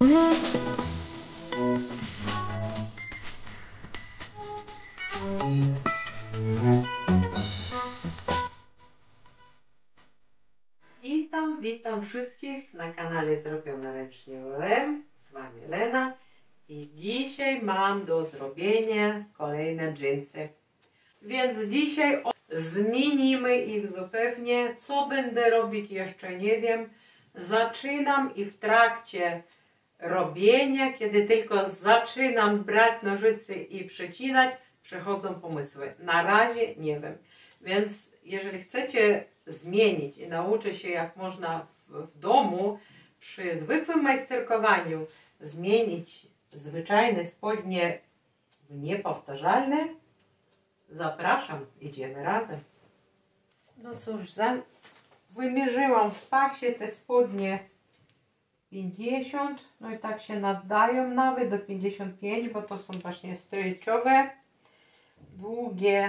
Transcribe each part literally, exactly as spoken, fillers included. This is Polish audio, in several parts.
Witam, witam wszystkich na kanale Zrobione Ręcznie Lem. Z Wami Lena i dzisiaj mam do zrobienia kolejne dżinsy. Więc dzisiaj zmienimy ich zupełnie. Co będę robić jeszcze nie wiem. Zaczynam i w trakcie robienia, kiedy tylko zaczynam brać nożyce i przecinać, przychodzą pomysły. Na razie nie wiem. Więc jeżeli chcecie zmienić i nauczyć się, jak można w, w domu przy zwykłym majsterkowaniu zmienić zwyczajne spodnie w niepowtarzalne, zapraszam, idziemy razem. No cóż, za, wymierzyłam w pasie te spodnie pięćdziesiąt, no i tak się nadają nawet do pięćdziesiąt pięć, bo to są właśnie stretchowe, długie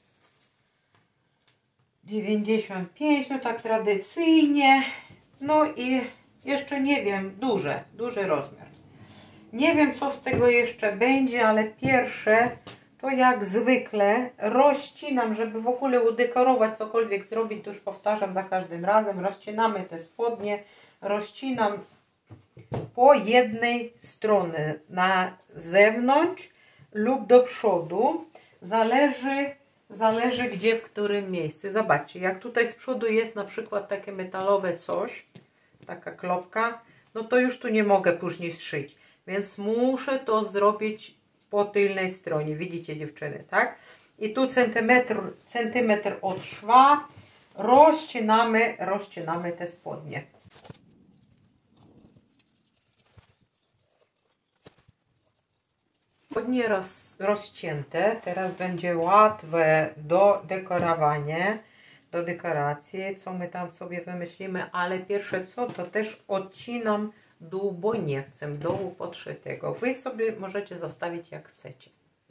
dziewięćdziesiąt pięć, no tak tradycyjnie, no i jeszcze nie wiem, duże, duży rozmiar. Nie wiem, co z tego jeszcze będzie, ale pierwsze to jak zwykle rozcinam, żeby w ogóle udekorować, cokolwiek zrobić, to już powtarzam za każdym razem, rozcinamy te spodnie, rozcinam po jednej stronie, na zewnątrz lub do przodu, zależy, zależy gdzie, w którym miejscu. Zobaczcie, jak tutaj z przodu jest na przykład takie metalowe coś, taka klopka, no to już tu nie mogę później zszyć, więc muszę to zrobić po tylnej stronie, widzicie dziewczyny, tak? I tu centymetr, centymetr od szwa rozcinamy, rozcinamy te spodnie. Spodnie roz, rozcięte, teraz będzie łatwe do dekorowania, do dekoracji, co my tam sobie wymyślimy, ale pierwsze co, to też odcinam dół, bo nie chcę dołu podszytego. Wy sobie możecie zostawić jak chcecie.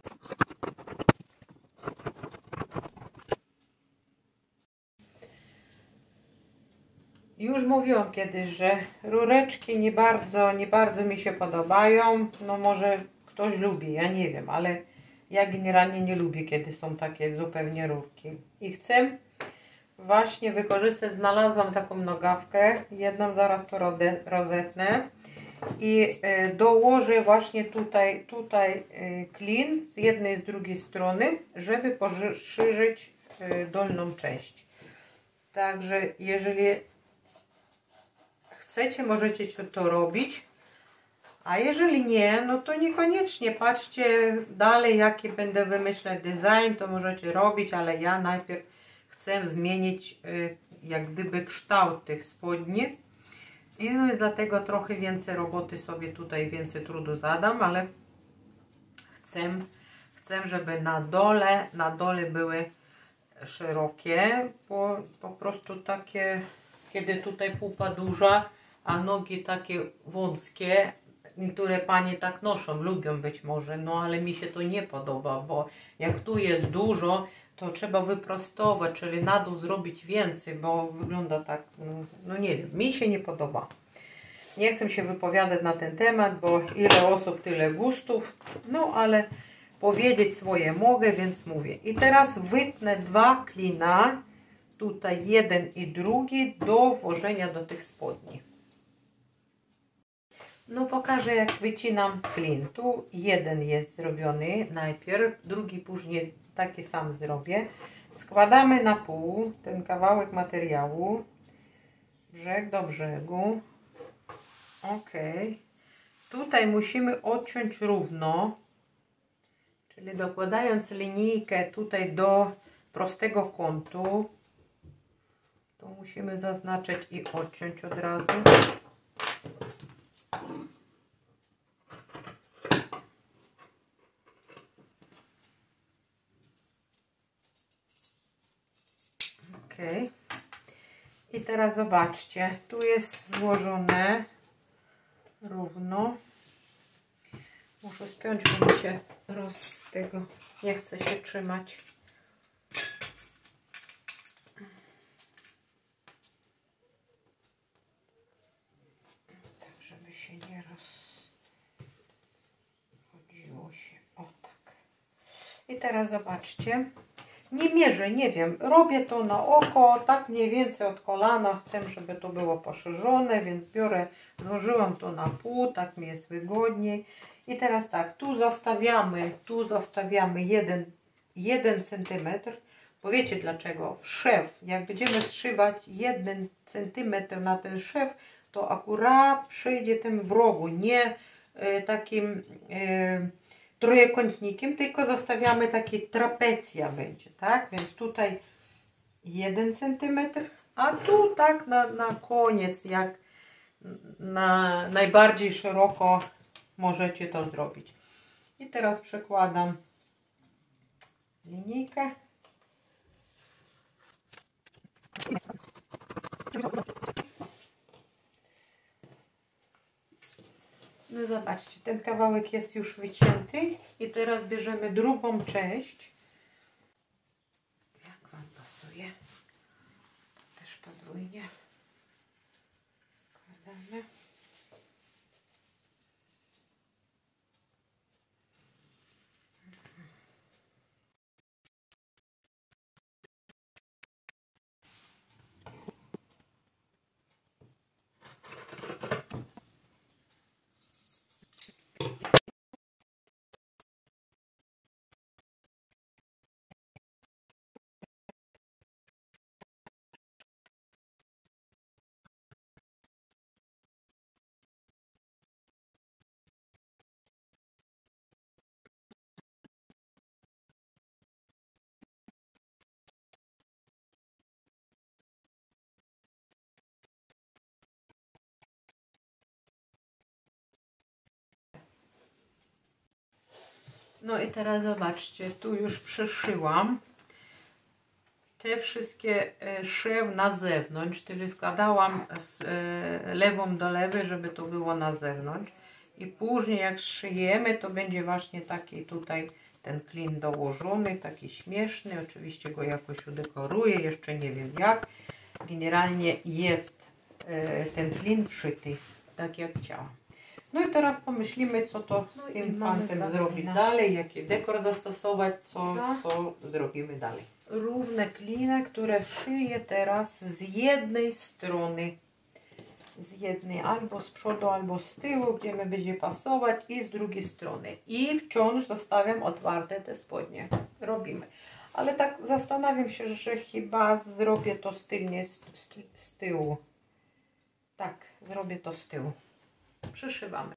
Już mówiłam kiedyś, że rureczki nie bardzo, nie bardzo mi się podobają. No może ktoś lubi, ja nie wiem, ale ja generalnie nie lubię, kiedy są takie zupełnie rurki. I chcę właśnie wykorzystać, znalazłam taką nogawkę, jedną zaraz to rozetnę i dołożę właśnie tutaj, tutaj klin z jednej i z drugiej strony, żeby poszerzyć dolną część. Także jeżeli chcecie, możecie to robić, a jeżeli nie, no to niekoniecznie. Patrzcie dalej, jaki będę wymyślać design, to możecie robić, ale ja najpierw chcę zmienić jak gdyby kształt tych spodni. I no jest dlatego trochę więcej roboty sobie tutaj, więcej trudu zadam, ale chcę, chcę żeby na dole, na dole były szerokie, bo po prostu takie, kiedy tutaj pupa duża, a nogi takie wąskie, niektóre panie tak noszą, lubią być może, no ale mi się to nie podoba, bo jak tu jest dużo, to trzeba wyprostować, czyli na dół zrobić więcej, bo wygląda tak, no, no nie wiem, mi się nie podoba. Nie chcę się wypowiadać na ten temat, bo ile osób, tyle gustów, no ale powiedzieć swoje mogę, więc mówię. I teraz wytnę dwa klina, tutaj jeden i drugi, do włożenia do tych spodni. No pokażę, jak wycinam klin. Tu jeden jest zrobiony najpierw, drugi później taki sam zrobię. Składamy na pół ten kawałek materiału, brzeg do brzegu. Ok. Tutaj musimy odciąć równo, czyli dokładając linijkę tutaj do prostego kątu, to musimy zaznaczyć i odciąć od razu. Ok. I teraz zobaczcie, tu jest złożone równo. Muszę spiąć, bo mi się roz z tego nie chce się trzymać. Tak, żeby się nie roz... teraz zobaczcie. Nie mierzę, nie wiem, robię to na oko, tak mniej więcej od kolana, chcę, żeby to było poszerzone, więc biorę, złożyłam to na pół, tak mi jest wygodniej. I teraz tak, tu zostawiamy, tu zostawiamy jeden centymetr, bo wiecie dlaczego? W szef, jak będziemy zszywać jeden centymetr na ten szef, to akurat przyjdzie tym w rogu, nie y, takim... Y, trójkątnikiem, tylko zostawiamy takie trapecja będzie, tak? Więc tutaj jeden centymetr, a tu tak na, na koniec, jak na najbardziej szeroko możecie to zrobić. I teraz przekładam linijkę. No zobaczcie, ten kawałek jest już wycięty i teraz bierzemy drugą część. Jak Wam pasuje? Też podwójnie składamy. No i teraz zobaczcie, tu już przyszyłam te wszystkie szyw na zewnątrz, czyli składałam z lewą do lewej, żeby to było na zewnątrz. I później jak szyjemy, to będzie właśnie taki tutaj ten klin dołożony, taki śmieszny. Oczywiście go jakoś udekoruję, jeszcze nie wiem jak. Generalnie jest ten klin wszyty, tak jak chciałam. No i teraz pomyślimy, co to z no tym fantem zrobić dalej, jaki dekor zastosować, co, co zrobimy dalej. Równe kliny, które szyję teraz z jednej strony, z jednej albo z przodu, albo z tyłu, gdzie mi będzie pasować, i z drugiej strony. I wciąż zostawiam otwarte te spodnie. Robimy. Ale tak zastanawiam się, że chyba zrobię to stylnie z, z, z tyłu. Tak, zrobię to z tyłu. Przyszywamy.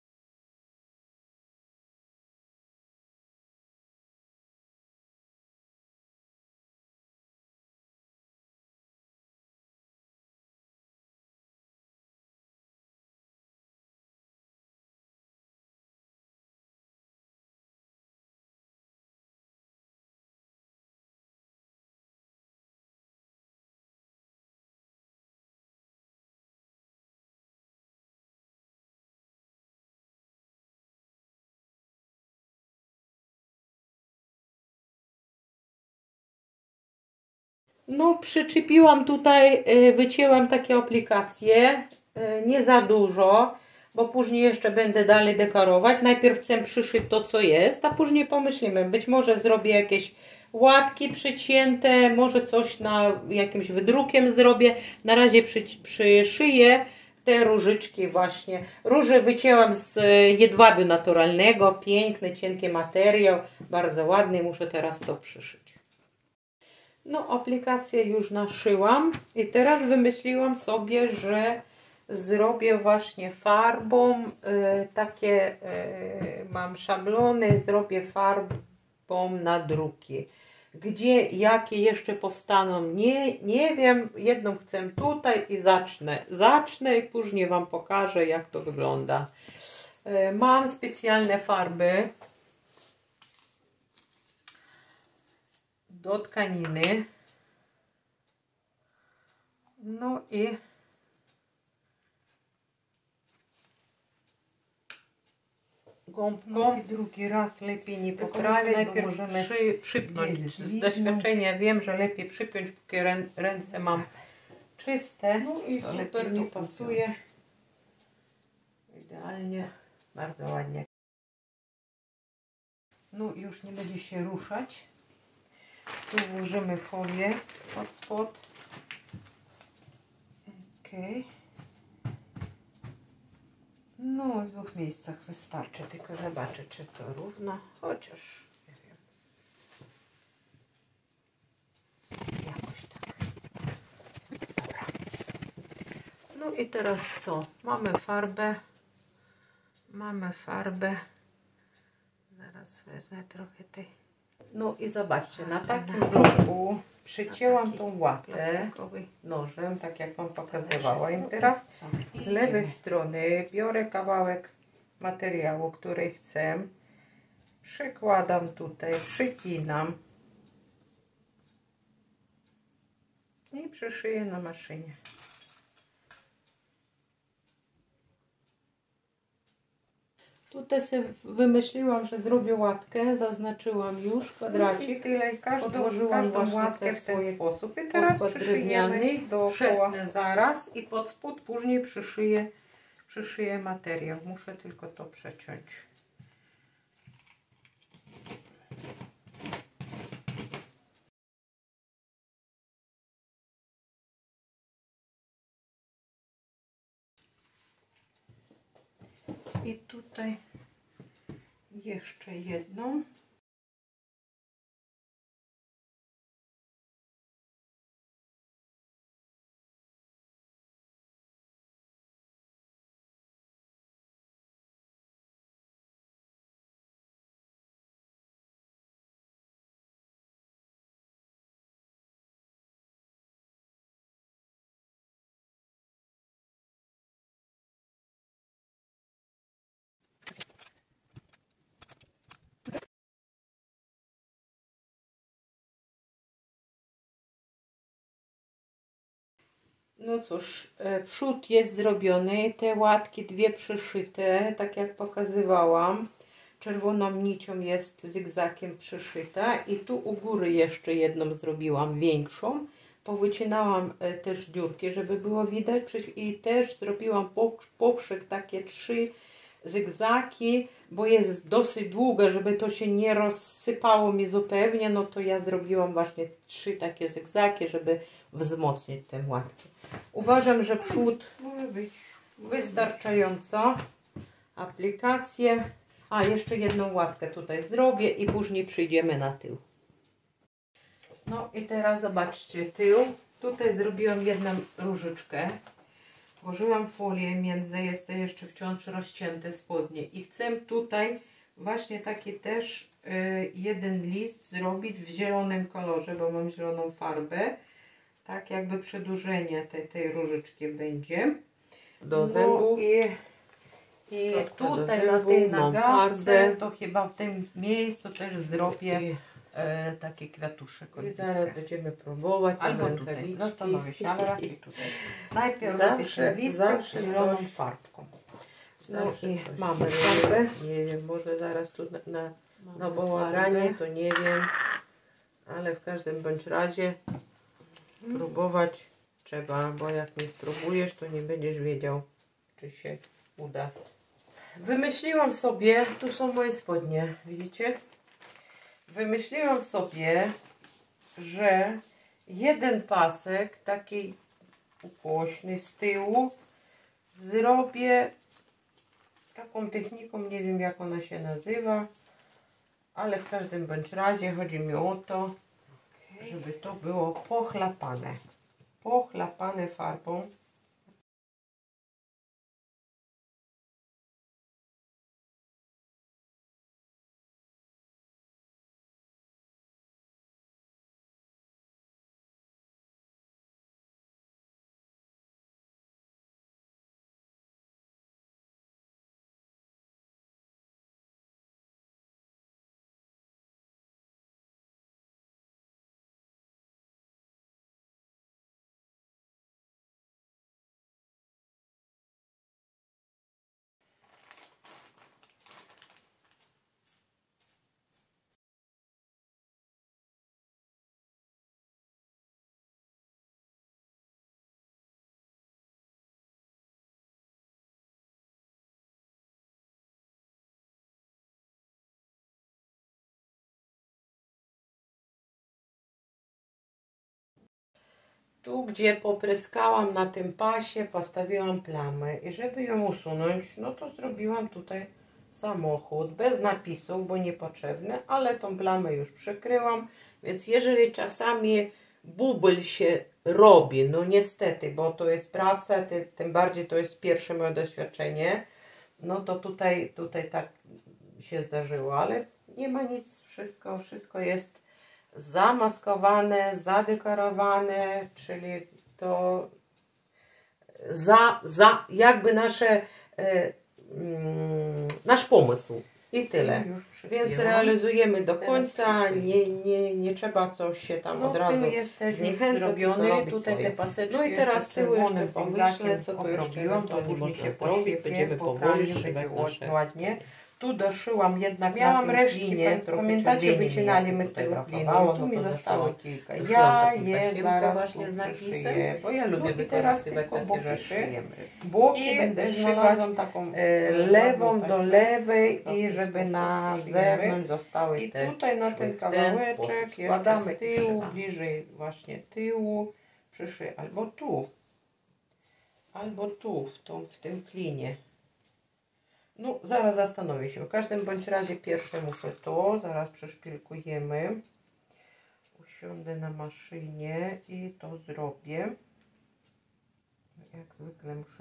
No, przyczepiłam tutaj, wycięłam takie aplikacje, nie za dużo, bo później jeszcze będę dalej dekorować. Najpierw chcę przyszyć to, co jest, a później pomyślimy, być może zrobię jakieś łatki przycięte, może coś na jakimś wydrukiem zrobię. Na razie przy, przyszyję te różyczki właśnie. Róże wycięłam z jedwabiu naturalnego, piękny, cienki materiał, bardzo ładny, muszę teraz to przyszyć. No, aplikację już naszyłam i teraz wymyśliłam sobie, że zrobię właśnie farbą y, takie, y, mam szablony, zrobię farbą na druki. Gdzie, jakie jeszcze powstaną, nie, nie wiem. Jedną chcę tutaj i zacznę. Zacznę i później Wam pokażę, jak to wygląda. Y, mam specjalne farby do tkaniny. No i gąbką drugi raz lepiej nie poprawiać, najpierw możemy przy, przypiąć. Z, z doświadczenia wiem, że lepiej przypiąć, póki ręce mam czyste. No i to super mi pasuje. Idealnie, bardzo ładnie. No już nie będzie się ruszać. Tu włożymy folię pod spód. Ok. No w dwóch miejscach wystarczy, tylko zobaczę, czy to równo, chociaż nie wiem. Jakoś tak. Dobra. No i teraz co? Mamy farbę. Mamy farbę. Zaraz wezmę trochę tej. No i zobaczcie, na takim bloku przycięłam tą łatę nożem, tak jak Wam pokazywała. I teraz z lewej strony biorę kawałek materiału, który chcę. Przykładam tutaj, przycinam i przyszyję na maszynie. Tutaj sobie wymyśliłam, że zrobię łatkę, zaznaczyłam już kwadracik. I tyle, i każdą, podłożyłam każdą łatkę w ten sposób. I teraz przyszyjemy dookoła zaraz i pod spód później przyszyję, przyszyję materiał. Muszę tylko to przeciąć. I tutaj jeszcze jedną. No cóż, przód jest zrobiony, te łatki dwie przyszyte, tak jak pokazywałam. Czerwoną nicią jest zygzakiem przyszyta i tu u góry jeszcze jedną zrobiłam, większą. Powycinałam też dziurki, żeby było widać i też zrobiłam poprzek takie trzy zygzaki, bo jest dosyć długa, żeby to się nie rozsypało mi zupełnie, no to ja zrobiłam właśnie trzy takie zygzaki, żeby wzmocnić tę łatkę. Uważam, że przód może być wystarczająco. Aplikację. A, jeszcze jedną łatkę tutaj zrobię i później przyjdziemy na tył. No i teraz zobaczcie tył. Tutaj zrobiłam jedną różyczkę. Włożyłam folię między, jest to jeszcze wciąż rozcięte spodnie i chcę tutaj właśnie taki też y, jeden list zrobić w zielonym kolorze, bo mam zieloną farbę. Tak jakby przedłużenie tej, tej różyczki będzie. Do zębu. No i, i tutaj zębu, na tej nagadce to chyba w tym miejscu też zrobię I, e, taki kwiatuszek. I zaraz będziemy próbować. Albo tutaj. Zastanowię się, ale raczej tutaj. Najpierw zawsze listek z zieloną farbką. No i mamy farbę. Nie wiem, może zaraz tu na, na, na bałaganie, to nie wiem. Ale w każdym bądź razie próbować trzeba, bo jak nie spróbujesz, to nie będziesz wiedział, czy się uda. Wymyśliłam sobie, tu są moje spodnie, widzicie? Wymyśliłam sobie, że jeden pasek, taki ukośny z tyłu, zrobię taką techniką, nie wiem jak ona się nazywa, ale w każdym bądź razie chodzi mi o to, żeby to było pochlapane. Pochlapane farbą. tu, gdzie popryskałam na tym pasie, postawiłam plamę i żeby ją usunąć, no to zrobiłam tutaj samochód bez napisów, bo niepotrzebne, ale tą plamę już przykryłam, więc jeżeli czasami bubel się robi, no niestety, bo to jest praca, ty, tym bardziej to jest pierwsze moje doświadczenie, no to tutaj, tutaj tak się zdarzyło, ale nie ma nic, wszystko, wszystko jest zamaskowane, zadekorowane, czyli to za, za jakby nasze, y, mm, nasz pomysł i tyle. Więc realizujemy do końca, nie, nie, nie trzeba coś się tam no, od razu zniechęcać, tutaj te paseczki. No i teraz tyły jeszcze pomyślę, co tu robiłam, to później się zrobi, będziemy powoli szywać ładnie. Tu doszyłam jednak miałam resztki, pamiętacie, wycinali my z tego klinu, tu mi zostało kilka. Ja je zaraz z napisem, bo ja lubię wykorzystywać takie rzeczy. Boki będę szywać lewą do lewej i żeby na zewnątrz zostały te. I tutaj na ten kawałeczek jeszcze z tyłu, bliżej właśnie tyłu, przyszły albo tu, albo tu, w, tą, w tym klinie. No, zaraz zastanowię się. W każdym bądź razie pierwsze muszę to, zaraz przeszpilkujemy. Usiądę na maszynie i to zrobię. Jak zwykle muszę.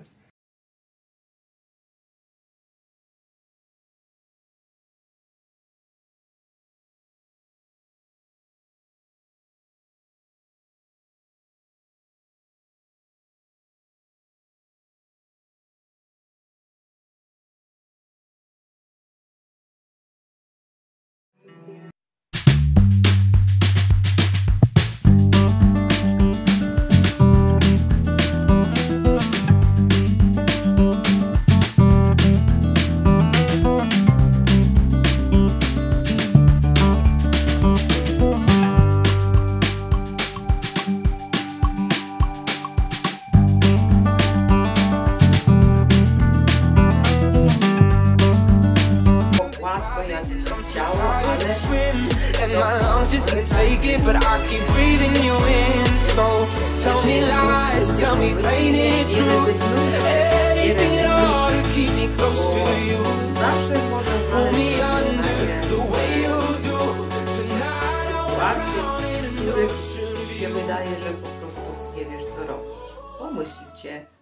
And my lungs just can't take it, but I keep breathing you in. So tell me lies, tell me painted truths, anything at all to keep me close to you. Pull me under the way you do. Tonight I was drowning in an ocean of you. Wydaje, że po prostu nie wiesz, co robić. Pomyślcie.